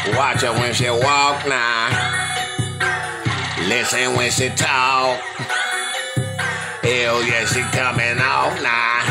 Watch her when she walk now. Listen when she talk. Hell yeah, she coming off now.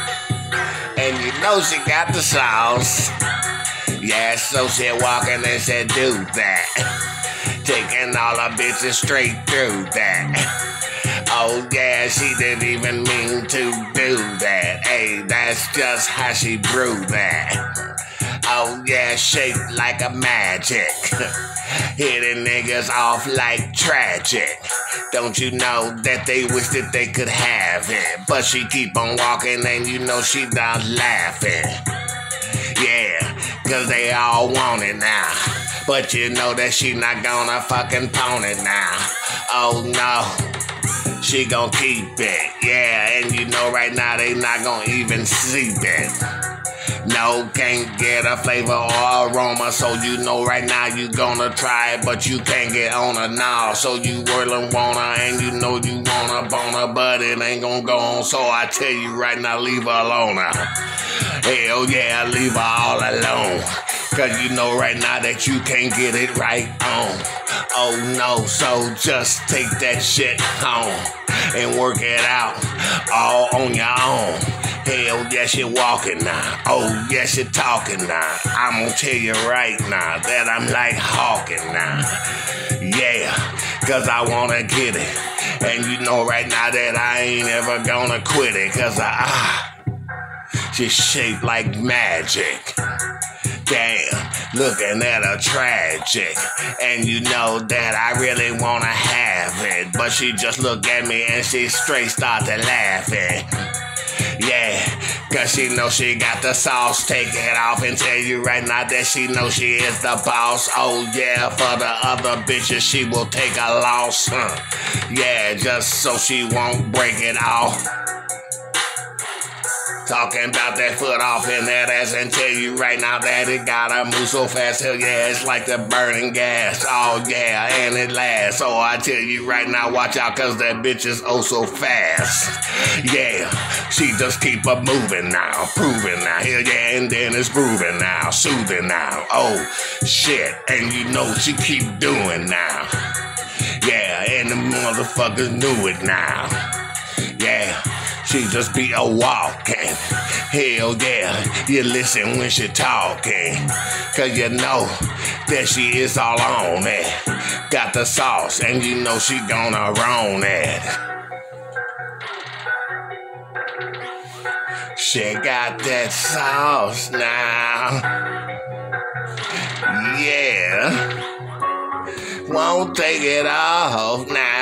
And you know she got the sauce. Yeah, so she walking and she do that. Taking all her bitches straight through that. Oh yeah, she didn't even mean to do that. Hey, that's just how she brew that. Oh yeah, shaped like a magic. Hitting niggas off like tragic. Don't you know that they wish that they could have it? But she keep on walking and you know she done laughing. Yeah, cause they all want it now. But you know that she not gonna fucking pawn it now. Oh no, she gon' keep it. Yeah, and you know right now they not gonna even see it. No, can't get a flavor or aroma, so you know right now you gonna try it, but you can't get on her now. So you whirling wanna, and you know you wanna boner, but it ain't gonna go on. So I tell you right now, leave her alone now. Hell yeah, leave her all alone. Cause you know right now that you can't get it right on. Oh no, so just take that shit home and work it out all on your own. Hell yeah, she walking now. Oh yeah, she talking now. I'm gonna tell you right now that I'm like hawking now. Yeah, cause I wanna get it. And you know right now that I ain't ever gonna quit it. Cause she's shaped like magic. Damn, looking at her tragic. And you know that I really wanna have it. But she just look at me and she straight start to laughing. Yeah, cause she know she got the sauce. Take it off and tell you right now that she know she is the boss. Oh yeah, for the other bitches she will take a loss. Yeah, just so she won't break it off. Talking about that foot off in that ass and tell you right now that it gotta move so fast. Hell yeah, it's like the burning gas. Oh yeah, and it lasts. So I tell you right now, watch out cause that bitch is oh so fast. Yeah, she just keep up moving now, proving now. Hell yeah, and then it's grooving now, soothing now. Oh shit, and you know she keep doing now. Yeah, and the motherfuckers knew it now. Yeah. She just be a walking. Hell yeah, you listen when she talking. Cause you know that she is all on it. Got the sauce and you know she gonna roll it. She got that sauce now. Yeah. Won't take it off now.